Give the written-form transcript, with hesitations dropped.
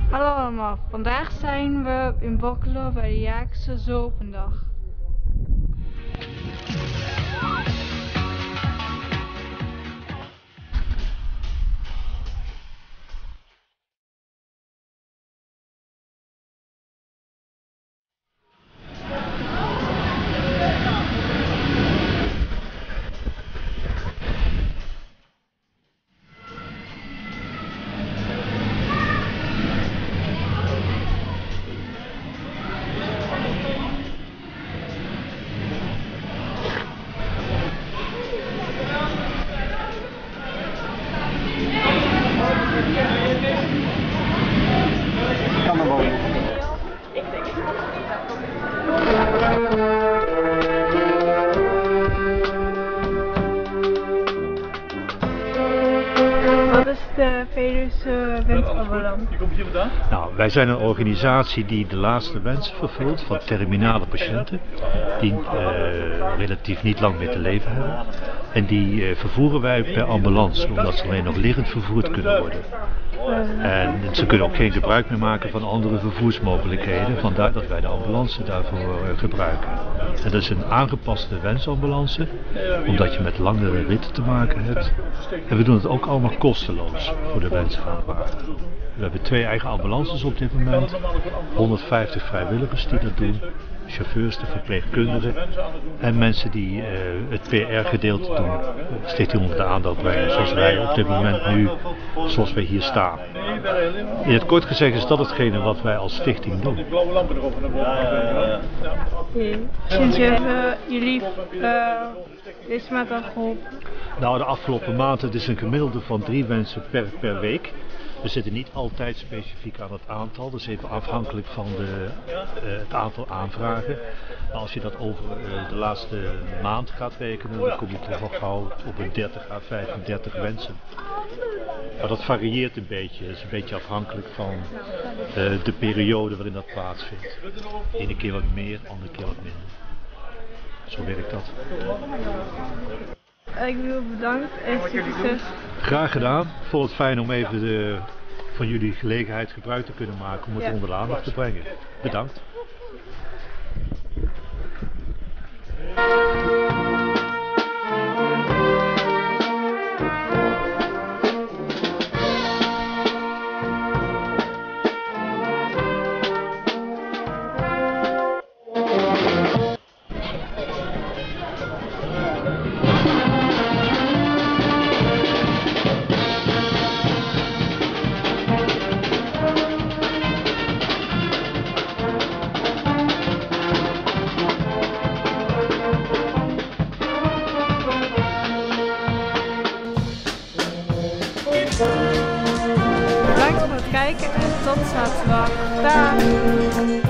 Hallo allemaal, vandaag zijn we in Bokkelo bij de jaarlijkse Zopendag. Kan er wel. Wat is de Veluwse Wensambulance? Nou, wij zijn een organisatie die de laatste wensen vervult van terminale patiënten die relatief niet lang meer te leven hebben. En die vervoeren wij per ambulance, omdat ze alleen nog liggend vervoerd kunnen worden. En ze kunnen ook geen gebruik meer maken van andere vervoersmogelijkheden, vandaar dat wij de ambulance daarvoor gebruiken. En dat is een aangepaste wensambulance, omdat je met langere ritten te maken hebt. En we doen het ook allemaal kosteloos voor de wensaanvrager. We hebben 2 eigen ambulances op dit moment, 150 vrijwilligers die dat doen, chauffeurs, de verpleegkundigen en mensen die het PR-gedeelte doen, Stichting onder de aandacht brengen, zoals wij op dit moment nu, zoals wij hier staan. In het kort gezegd is dat hetgene wat wij als stichting doen. Sinds hebben jullie deze maand al geholpen? Nou, de afgelopen maand het is een gemiddelde van 3 wensen per week. We zitten niet altijd specifiek aan het aantal, dat is even afhankelijk van het aantal aanvragen. Maar als je dat over de laatste maand gaat rekenen, dan kom je toch al gauw op een 30 à 35 wensen. Maar dat varieert een beetje, het is een beetje afhankelijk van de periode waarin dat plaatsvindt. De ene keer wat meer, de andere keer wat minder. Zo werkt dat. Ik wil bedankt en succes. Graag gedaan. Ik vond het fijn om even van jullie gelegenheid gebruik te kunnen maken om het onder de aandacht te brengen. Bedankt. Bedankt voor het kijken en tot zaterdag. Dag!